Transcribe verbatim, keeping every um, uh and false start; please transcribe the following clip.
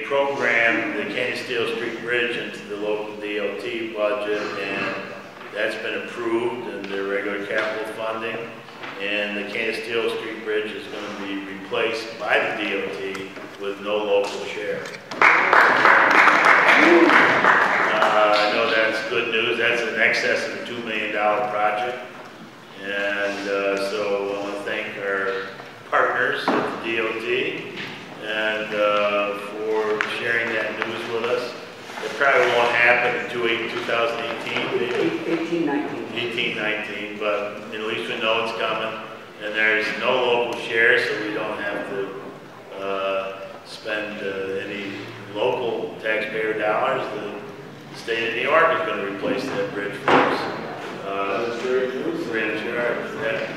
programmed the Canisteo Street Bridge into the local D O T budget, and that's been approved in their regular capital funding. And the Canisteo Street Bridge is going to be replaced by the D O T with no local share. Uh, I know that's good news. That's in excess of a two million dollar project. And uh, so I want to thank our partners at the D O T and uh, for sharing that news with us. It probably won't happen until two thousand eighteen, maybe? eighteen nineteen. eighteen nineteen, but at least we know it's coming. And there's no local share, so we don't have to uh, spend uh, any local taxpayer dollars. The state of New York is going to replace that bridge for us. Uh, That's very good. Bridge, that